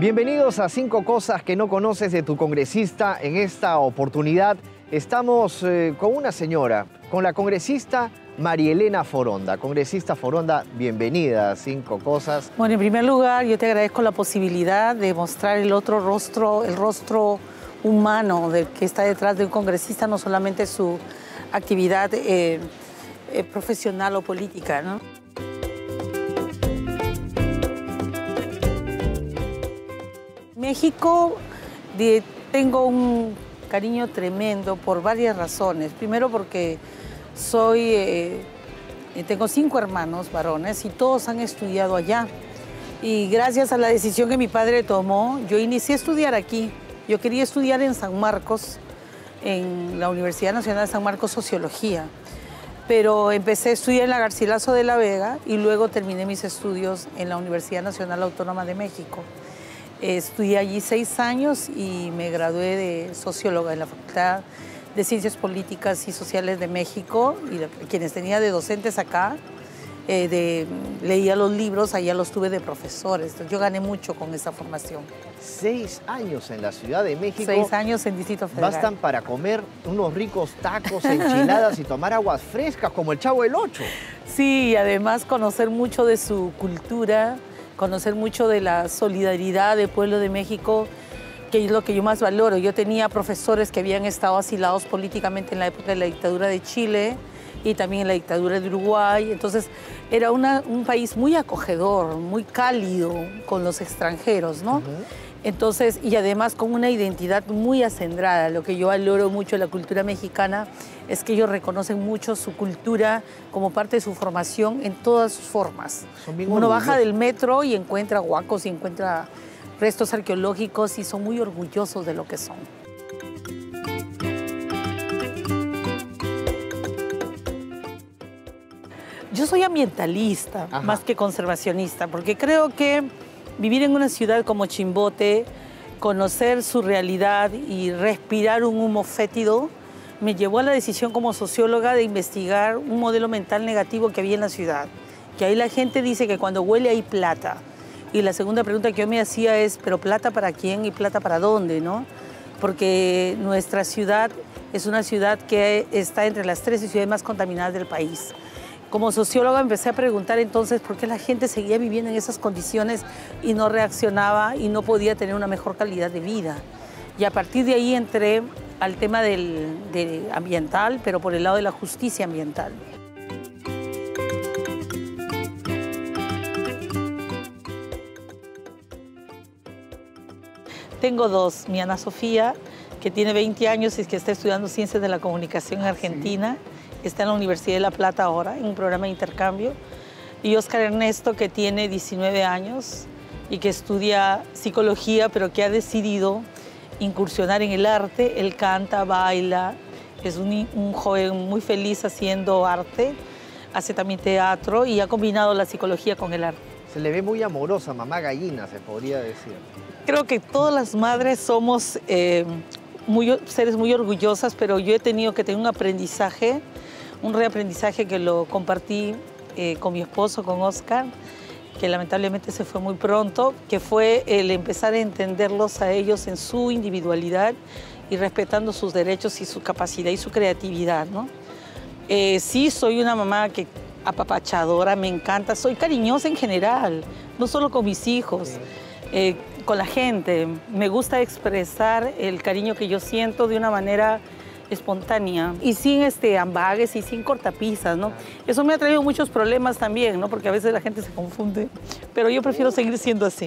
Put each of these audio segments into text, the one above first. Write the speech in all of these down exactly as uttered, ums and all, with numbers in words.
Bienvenidos a Cinco Cosas que no conoces de tu congresista. En esta oportunidad estamos eh, con una señora, con la congresista Marielena Foronda. Congresista Foronda, bienvenida a Cinco Cosas. Bueno, en primer lugar, yo te agradezco la posibilidad de mostrar el otro rostro, el rostro humano del que está detrás de un congresista, no solamente su actividad eh, eh, profesional o política, ¿no? México, de, tengo un cariño tremendo por varias razones. Primero porque soy, eh, tengo cinco hermanos varones y todos han estudiado allá. Y gracias a la decisión que mi padre tomó, yo inicié a estudiar aquí. Yo quería estudiar en San Marcos, en la Universidad Nacional de San Marcos, Sociología. Pero empecé a estudiar en la Garcilaso de la Vega y luego terminé mis estudios en la Universidad Nacional Autónoma de México. Estudié allí seis años y me gradué de socióloga en la Facultad de Ciencias Políticas y Sociales de México, y la, quienes tenía de docentes acá, eh, de, leía los libros, allá los tuve de profesores. Entonces, yo gané mucho con esa formación. Seis años en la Ciudad de México. Seis años en Distrito Federal. Bastan para comer unos ricos tacos, enchiladas y tomar aguas frescas como el Chavo del Ocho. Sí, y además conocer mucho de su cultura, conocer mucho de la solidaridad del pueblo de México, que es lo que yo más valoro. Yo tenía profesores que habían estado asilados políticamente en la época de la dictadura de Chile y también en la dictadura de Uruguay. Entonces, era una, un país muy acogedor, muy cálido con los extranjeros, ¿no? Uh-huh. Entonces, y además con una identidad muy acendrada. Lo que yo valoro mucho de la cultura mexicana es que ellos reconocen mucho su cultura como parte de su formación en todas sus formas. Uno baja del metro y encuentra huacos y encuentra restos arqueológicos y son muy orgullosos de lo que son. Yo soy ambientalista, Ajá. más que conservacionista, porque creo que vivir en una ciudad como Chimbote, conocer su realidad y respirar un humo fétido, me llevó a la decisión como socióloga de investigar un modelo mental negativo que había en la ciudad. Que ahí la gente dice que cuando huele hay plata. Y la segunda pregunta que yo me hacía es, ¿pero plata para quién y plata para dónde, no? Porque nuestra ciudad es una ciudad que está entre las trece ciudades más contaminadas del país. Como socióloga empecé a preguntar entonces por qué la gente seguía viviendo en esas condiciones y no reaccionaba y no podía tener una mejor calidad de vida. Y a partir de ahí entré al tema del, del ambiental, pero por el lado de la justicia ambiental. Tengo dos, mi Ana Sofía, que tiene veinte años y que está estudiando Ciencias de la Comunicación en Argentina. ¿Sí? Está en la Universidad de La Plata ahora, en un programa de intercambio. Y Oscar Ernesto, que tiene diecinueve años y que estudia psicología, pero que ha decidido incursionar en el arte. Él canta, baila, es un, un joven muy feliz haciendo arte, hace también teatro y ha combinado la psicología con el arte. Se le ve muy amorosa, mamá gallina, se podría decir. Creo que todas las madres somos eh, muy, seres muy orgullosas, pero yo he tenido que tener un aprendizaje, un reaprendizaje que lo compartí eh, con mi esposo, con Oscar, que lamentablemente se fue muy pronto, que fue el empezar a entenderlos a ellos en su individualidad y respetando sus derechos y su capacidad y su creatividad, ¿no? Eh, sí, soy una mamá que apapachadora, me encanta, soy cariñosa en general, no solo con mis hijos, eh, con la gente. Me gusta expresar el cariño que yo siento de una manera espontánea y sin este, ambages y sin cortapisas, ¿no? Eso me ha traído muchos problemas también, ¿no? Porque a veces la gente se confunde, pero yo prefiero seguir siendo así.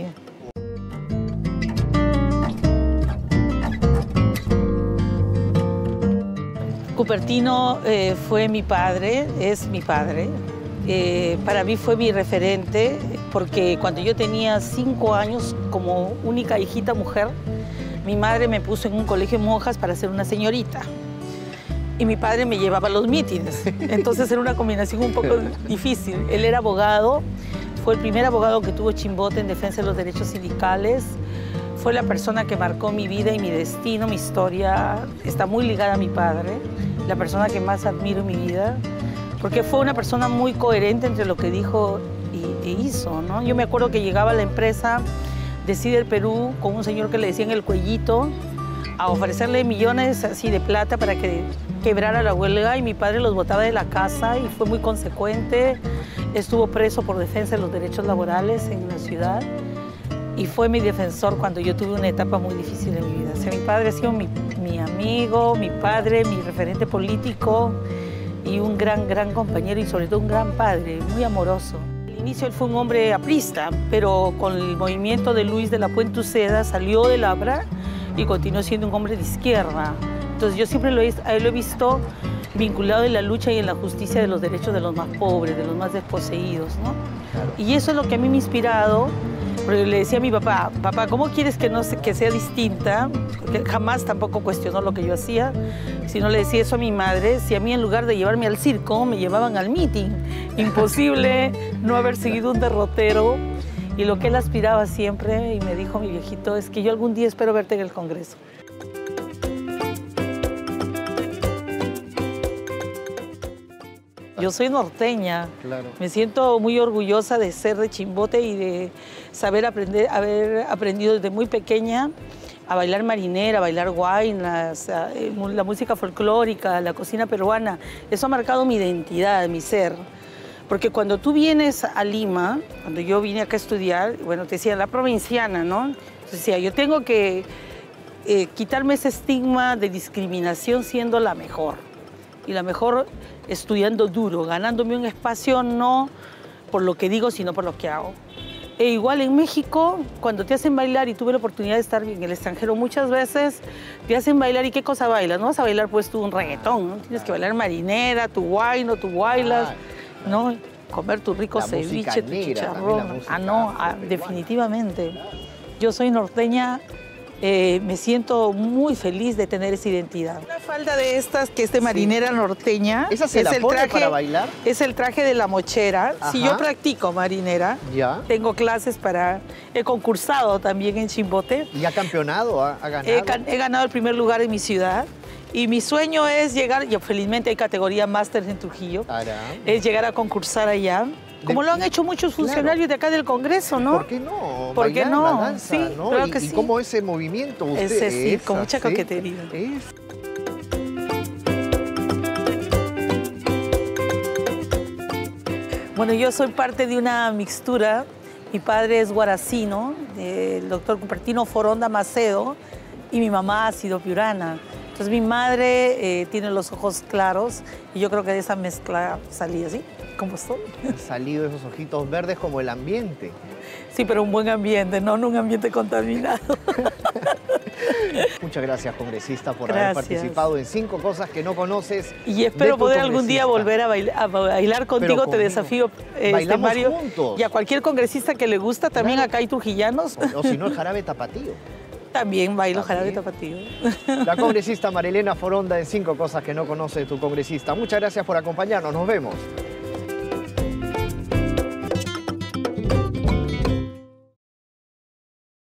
Cupertino eh, fue mi padre, es mi padre. Eh, para mí fue mi referente porque cuando yo tenía cinco años, como única hijita mujer, mi madre me puso en un colegio de monjas para ser una señorita. Y mi padre me llevaba a los mítines. Entonces era una combinación un poco difícil. Él era abogado, fue el primer abogado que tuvo Chimbote en defensa de los derechos sindicales. Fue la persona que marcó mi vida y mi destino, mi historia. Está muy ligada a mi padre, la persona que más admiro en mi vida, porque fue una persona muy coherente entre lo que dijo y, e hizo, ¿no? Yo me acuerdo que llegaba a la empresa decide el Perú con un señor que le decían el Cuellito a ofrecerle millones así de plata para que quebrara la huelga, y mi padre los botaba de la casa y fue muy consecuente. Estuvo preso por defensa de los derechos laborales en la ciudad y fue mi defensor cuando yo tuve una etapa muy difícil en mi vida. O sea, mi padre ha sido mi, mi amigo, mi padre, mi referente político y un gran, gran compañero y sobre todo un gran padre, muy amoroso. Al inicio él fue un hombre aprista, pero con el movimiento de Luis de la Puente Uceda salió del APRA y continuó siendo un hombre de izquierda. Entonces yo siempre lo he, a él lo he visto vinculado en la lucha y en la justicia de los derechos de los más pobres, de los más desposeídos, ¿no? Claro. Y eso es lo que a mí me ha inspirado, porque le decía a mi papá, papá, ¿cómo quieres que, no se, que sea distinta? Porque jamás tampoco cuestionó lo que yo hacía, sino le decía eso a mi madre, si a mí en lugar de llevarme al circo, me llevaban al meeting. Imposible no haber seguido un derrotero. Y lo que él aspiraba siempre, y me dijo mi viejito, es que yo algún día espero verte en el Congreso. Yo soy norteña, claro. Me siento muy orgullosa de ser de Chimbote y de saber aprender, haber aprendido desde muy pequeña a bailar marinera, a bailar guaynas, a, la música folclórica, la cocina peruana. Eso ha marcado mi identidad, mi ser. Porque cuando tú vienes a Lima, cuando yo vine acá a estudiar, bueno, te decía, la provinciana, ¿no? Entonces decía, yo tengo que eh, quitarme ese estigma de discriminación siendo la mejor. Y la mejor estudiando duro, ganándome un espacio no por lo que digo, sino por lo que hago. E igual en México, cuando te hacen bailar, y tuve la oportunidad de estar en el extranjero muchas veces, te hacen bailar, ¿y qué cosa bailas? No vas a bailar pues tú un reggaetón, ¿no? Tienes que bailar marinera, tu guayno, tu guaylas, ¿no? Comer tu rico la ceviche, tu negra, chicharrón. Ah, no, ah, definitivamente. Yo soy norteña, eh, me siento muy feliz de tener esa identidad. Una falda de estas que es de marinera sí. norteña. ¿Esa se es la el pone traje, para bailar? Es el traje de la mochera. Ajá. Si yo practico marinera, ya. tengo clases para... He concursado también en Chimbote. ¿Y ha campeonado? ¿Ha, ha ganado? He, he ganado el primer lugar en mi ciudad. Y mi sueño es llegar, y felizmente hay categoría máster en Trujillo, Ará. es llegar a concursar allá. Como de, lo han hecho muchos funcionarios claro. de acá del Congreso, ¿no? ¿Por qué no? ¿Por qué no? La danza, sí, ¿no? claro y, que y sí. cómo ese movimiento usted Ese sí, esa, con mucha ¿sí? coquetería. Es. Bueno, yo soy parte de una mixtura. Mi padre es guaracino, el doctor Cupertino Foronda Macedo, y mi mamá ha sido piurana. Entonces mi madre eh, tiene los ojos claros y yo creo que de esa mezcla salí así, como estoy. Han salido esos ojitos verdes como el ambiente. Sí, pero un buen ambiente, no, no un ambiente contaminado. Muchas gracias, congresista, por gracias. haber participado en Cinco Cosas que no conoces. Y espero poder algún día volver a bailar, a bailar contigo. Te desafío, este, Mario. Juntos. Y a cualquier congresista que le gusta, también claro. acá hay trujillanos. O, o si no, el jarabe tapatío. También bailo jarabe tapatío. La congresista Marielena Foronda en Cinco Cosas que no conoce tu congresista. Muchas gracias por acompañarnos. Nos vemos.